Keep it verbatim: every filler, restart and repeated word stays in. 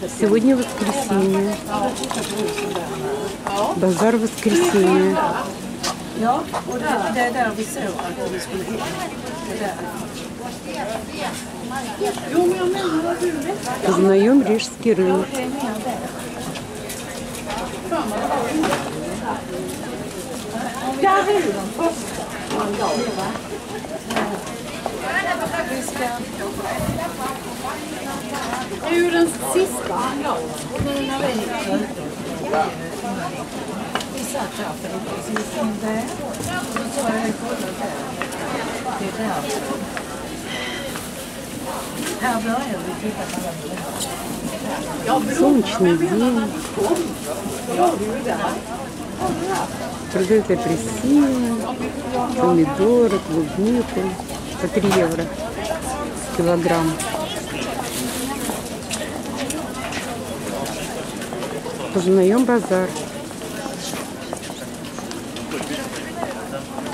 Сегодня воскресенье. Базар воскресенье. Ja, och det, det är där vi såg att vi skulle hitta. Det där. Jo, men jag menar att du vet. Познаем рижский рынок. Där är ju de första. Det är ju den sista hangaden. Nu när vi är ute. Vi satt här för det precis som där. Och så har jag kollat där. Det är där. Här börjar vi titta på den. Солнечный день. Продают апельсины, помидоры, клубнику. По три евро килограмм. Познаем базар.